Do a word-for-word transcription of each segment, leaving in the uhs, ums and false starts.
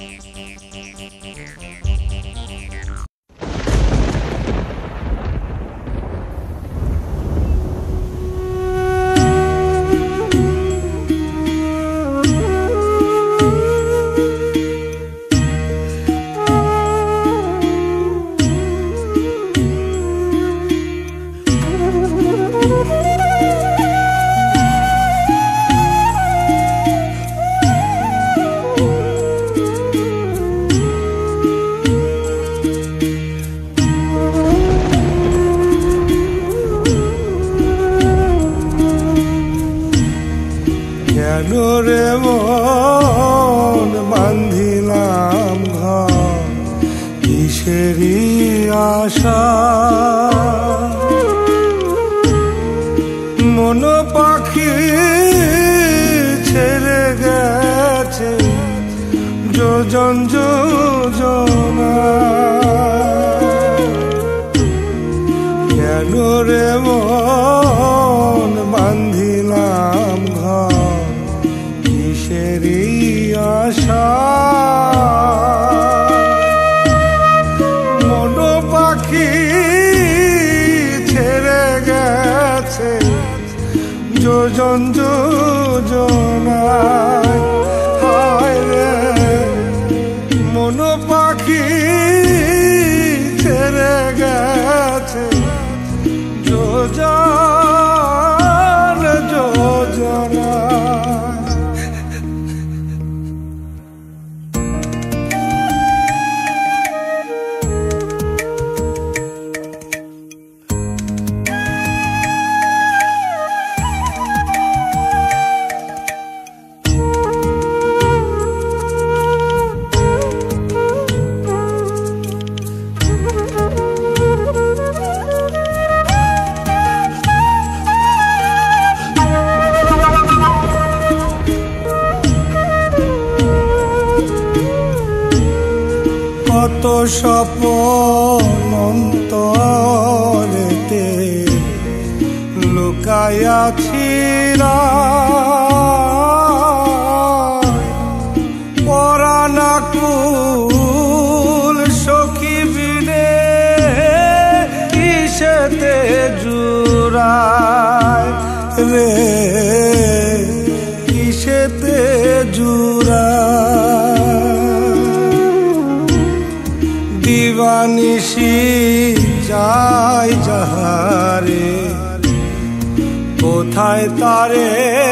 রে মন বান্ধিলাম ঘর কিসেরি আশা মন পাখি ছেড়ে গেছে যোজন যোজনা কেন রে মন বান্ধিলাম ঘর কিসেরি আশা মন পাখি ছেড়ে গেছে যোজন যোজনায় হায় রে মন পাখি ছেড়ে গেছে যোজন যোজনায় কত স্বপ্ন অন্তরেতে লুকাইয়াছি পরাণ আকুল সখী বিনে কিসেতে জুড়ায় রে কিসেতে জুড়ায় দিবানিশি যাই যাহারে কোথায় তারে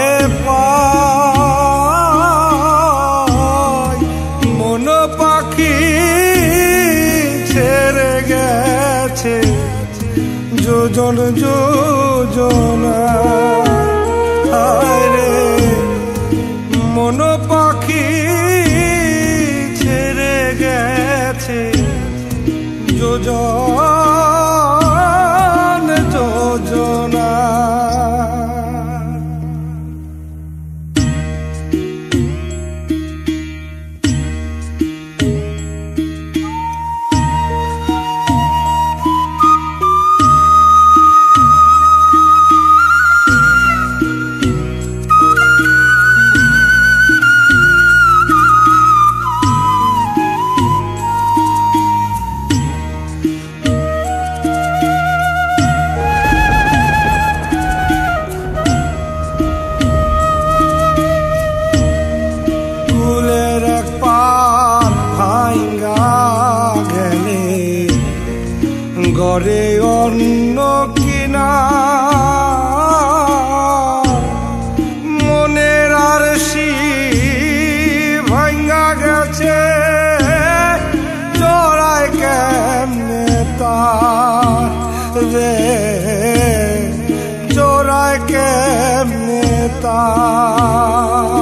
পাই মন পাখি ছেড়ে গেছে যোজন যোজনা রে মন পাখি ছেড়ে গেছে যোজন যোজনা গড়ে অন্য কিনা মনের আর সি ভাঙ্গা গেছে জড়ায় কেমনে তার রে জড়ায় কেমনে তার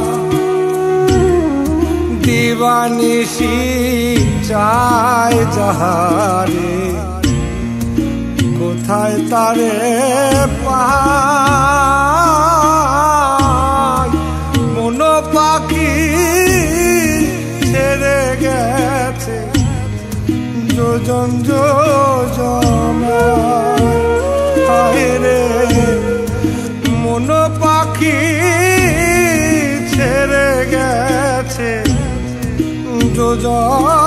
দিবানিশি চায় যাহারে কোথায় তারে পাই মন পাখি ছেড়ে গেছে যোজন যোজনা হায় রে মন পাখি ছেড়ে গেছে যোজনা